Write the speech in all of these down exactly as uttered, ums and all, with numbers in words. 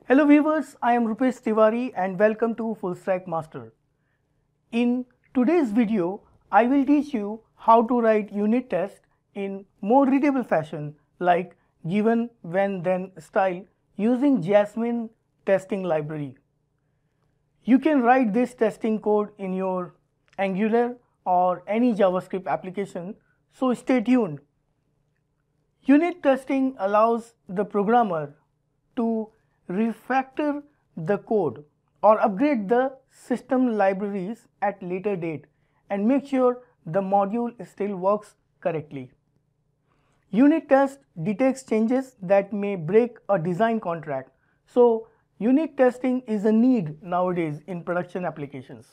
Hello viewers, I am Rupesh Tiwari and welcome to Full Stack Master. In today's video, I will teach you how to write unit tests in more readable fashion like given, when, then style using Jasmine testing library. You can write this testing code in your Angular or any JavaScript application, so stay tuned. Unit testing allows the programmer to refactor the code or upgrade the system libraries at later date and make sure the module still works correctly. Unit test detects changes that may break a design contract. So unit testing is a need nowadays in production applications.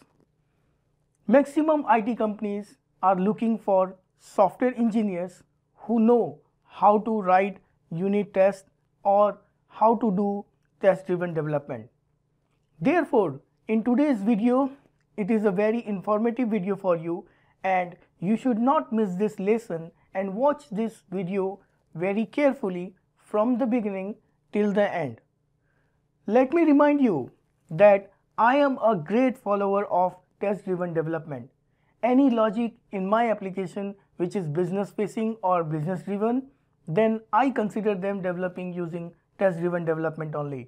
Maximum I T companies are looking for software engineers who know how to write unit tests or how to do test-driven development. Therefore, in today's video, it is a very informative video for you and you should not miss this lesson and watch this video very carefully from the beginning till the end. Let me remind you that I am a great follower of test-driven development. Any logic in my application which is business-facing or business-driven, then I consider them developing using test-driven development only.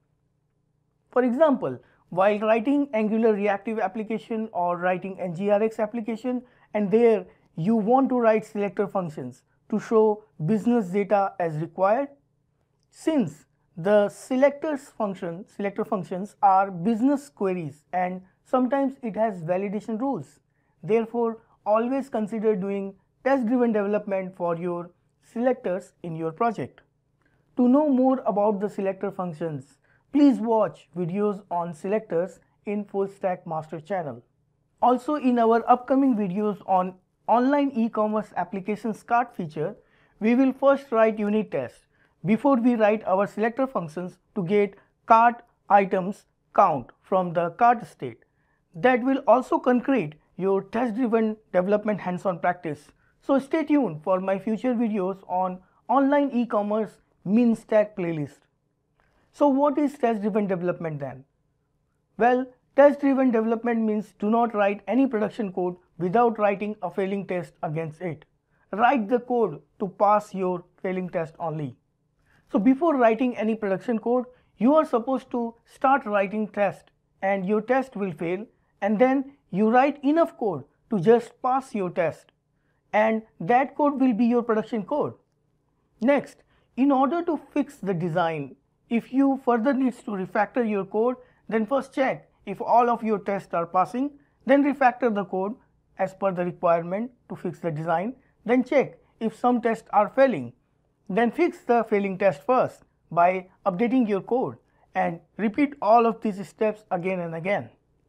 For example, while writing Angular reactive application or writing N G R X application, and there you want to write selector functions to show business data as required, since the selectors function, selector functions are business queries and sometimes it has validation rules. Therefore, always consider doing test-driven development for your selectors in your project. To know more about the selector functions, please watch videos on selectors in Full Stack Master channel. Also in our upcoming videos on online e-commerce applications cart feature, we will first write unit tests before we write our selector functions to get cart items count from the cart state. That will also concrete your test-driven development hands-on practice. So stay tuned for my future videos on online e-commerce min stack playlist. So what is test-driven development then? Well, test-driven development means do not write any production code without writing a failing test against it. Write the code to pass your failing test only. So before writing any production code, you are supposed to start writing test and your test will fail, and then you write enough code to just pass your test, and that code will be your production code. Next, in order to fix the design, if you further needs to refactor your code, then first check if all of your tests are passing, then refactor the code as per the requirement to fix the design, then check if some tests are failing, then fix the failing test first by updating your code and repeat all of these steps again and again.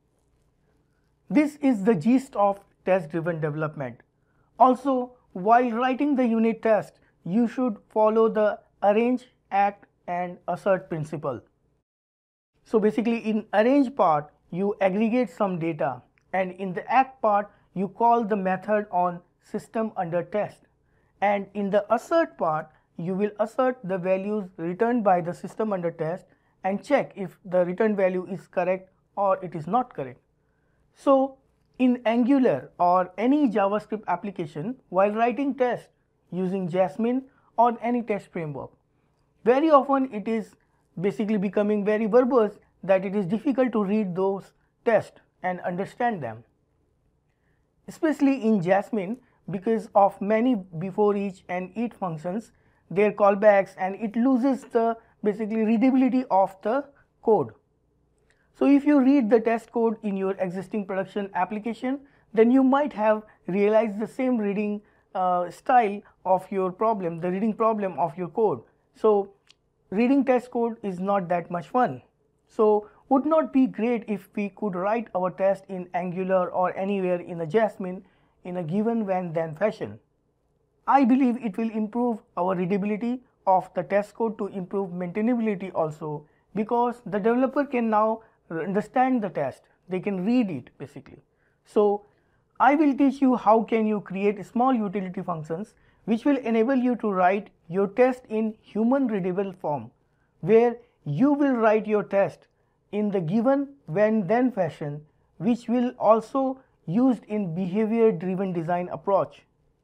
This is the gist of test-driven development. Also, while writing the unit test, you should follow the arrange, act and assert principle. So basically in arrange part, you aggregate some data, and in the act part, you call the method on system under test, and in the assert part, you will assert the values returned by the system under test and check if the return value is correct or it is not correct. So in Angular or any JavaScript application, while writing tests using Jasmine or any test framework, very often it is basically becoming very verbose that it is difficult to read those tests and understand them. Especially in Jasmine, because of many before each and each functions, their callbacks, and it loses the basically readability of the code. So if you read the test code in your existing production application, then you might have realized the same reading uh, style of your problem, the reading problem of your code. So reading test code is not that much fun. So would not be great if we could write our test in Angular or anywhere in a Jasmine in a given, when, then fashion. I believe it will improve our readability of the test code to improve maintainability also, because the developer can now understand the test, they can read it basically. So I will teach you how can you create small utility functions which will enable you to write your test in human readable form, where you will write your test in the given when then fashion, which will also used in behavior driven design approach.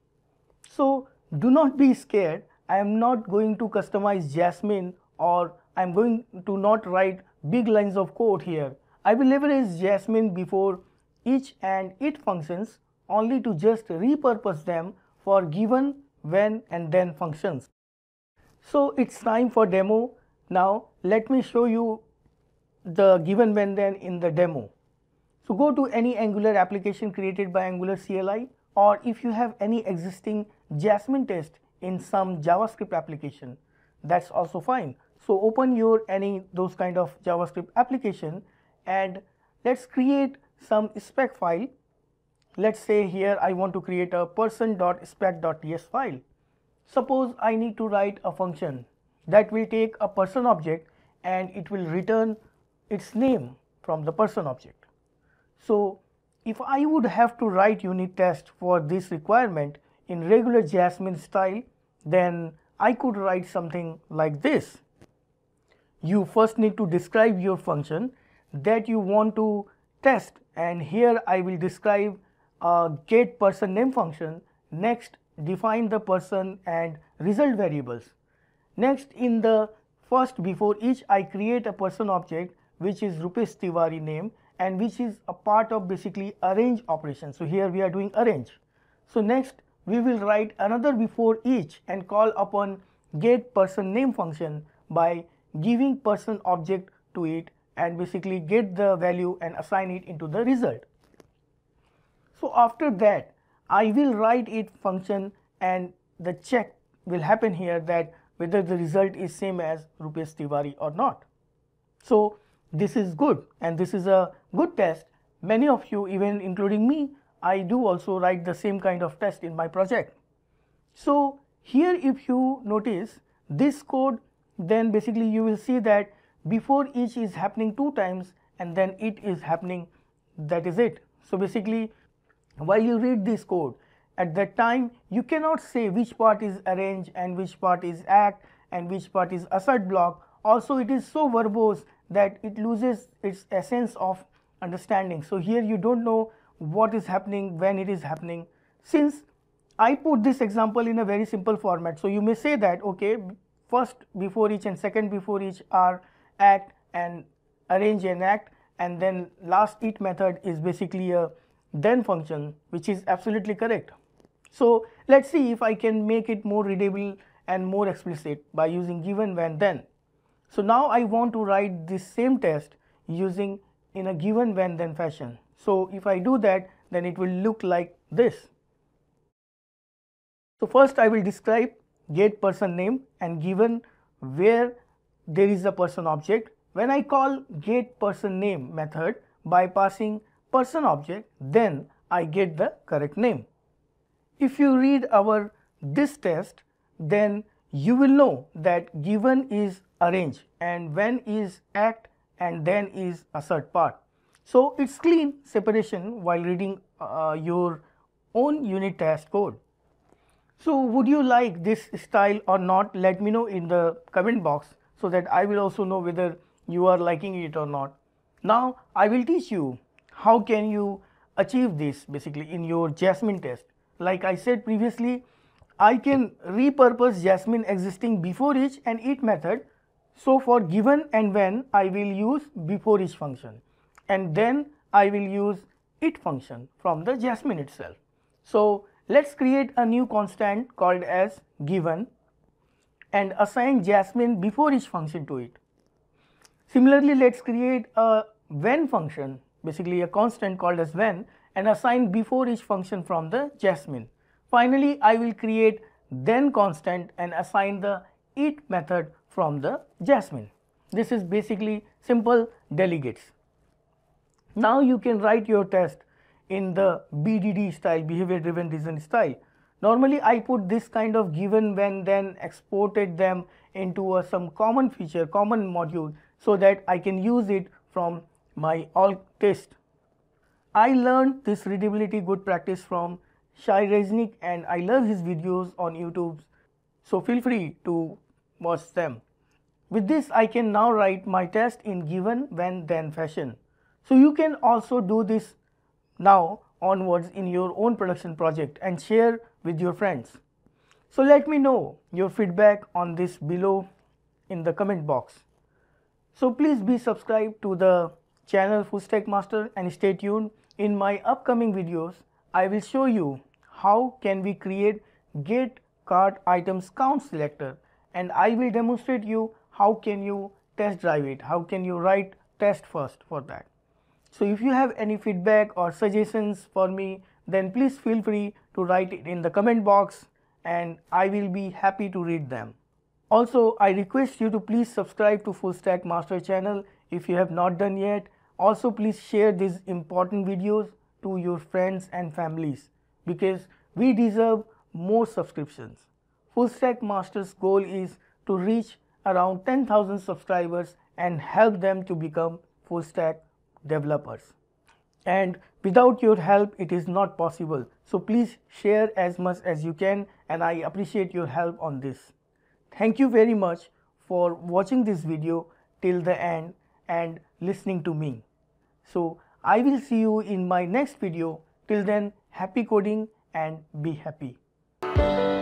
So do not be scared. I am not going to customize Jasmine, or I am going to not write big lines of code here. I will leverage Jasmine before each and it functions only to just repurpose them for given, when and then functions. So it's time for demo. Now let me show you the given, when, then in the demo. So go to any Angular application created by Angular C L I, or if you have any existing Jasmine test in some JavaScript application, that's also fine. So open your any those kind of JavaScript application and let's create some spec file. Let's say here I want to create a person.spec.ts file. Suppose I need to write a function that will take a person object and it will return its name from the person object. So if I would have to write unit test for this requirement in regular Jasmine style, then I could write something like this. You first need to describe your function that you want to test, and here I will describe a get person name function. Next, define the person and result variables. Next, in the first before each, I create a person object which is Rupesh Tiwari name and which is a part of basically arrange operation. So here we are doing arrange. So next we will write another before each and call upon get person name function by giving person object to it and basically get the value and assign it into the result. So after that I will write it function and the check will happen here that whether the result is same as Rupesh Tiwari or not. So this is good and this is a good test. Many of you, even including me, I do also write the same kind of test in my project. So here if you notice this code, then basically you will see that before each is happening two times and then it is happening, that is it. So basically while you read this code, at that time you cannot say which part is arrange and which part is act and which part is assert block. Also it is so verbose that it loses its essence of understanding. So here you don't know what is happening, when it is happening. Since I put this example in a very simple format, so you may say that okay, first before each and second before each are act and arrange and act, and then last it method is basically a then function, which is absolutely correct. So let's see if I can make it more readable and more explicit by using given, when, then. So now I want to write this same test using in a given, when, then fashion. So if I do that, then it will look like this. So first I will describe get person name and given where there is a person object. When I call get person name method by passing person object, then I get the correct name. If you read our this test, then you will know that given is arrange and when is act and then is assert part. So it's clean separation while reading uh, your own unit test code. So would you like this style or not? Let me know in the comment box so that I will also know whether you are liking it or not. Now I will teach you how can you achieve this basically in your Jasmine test. Like I said previously, I can repurpose Jasmine existing before each and it method. So for given and when I will use before each function and then I will use it function from the Jasmine itself. So let's create a new constant called as given and assign Jasmine before each function to it. Similarly, let's create a when function, basically a constant called as when, and assign before each function from the Jasmine. Finally, I will create then constant and assign the it method from the Jasmine. This is basically simple delegates. Now you can write your test in the B D D style, behavior driven design style. Normally I put this kind of given, when, then exported them into a, some common feature, common module, so that I can use it from my all test. I learned this readability good practice from Shai Reznik and I love his videos on YouTube. So feel free to watch them. With this, I can now write my test in given, when, then fashion. So you can also do this now onwards in your own production project and share with your friends. So let me know your feedback on this below in the comment box. So please be subscribed to the channel Full Stack Master and stay tuned. In my upcoming videos, I will show you how can we create get cart items count selector, and I will demonstrate you how can you test drive it, how can you write test first for that. So if you have any feedback or suggestions for me, then please feel free to write it in the comment box and I will be happy to read them. Also, I request you to please subscribe to Full Stack Master channel if you have not done yet. Also, please share these important videos to your friends and families because we deserve more subscriptions. Full Stack Master's goal is to reach around ten thousand subscribers and help them to become full stack developers. And without your help, it is not possible. So please share as much as you can, and I appreciate your help on this. Thank you very much for watching this video till the end and listening to me. So I will see you in my next video. Till then, happy coding and be happy.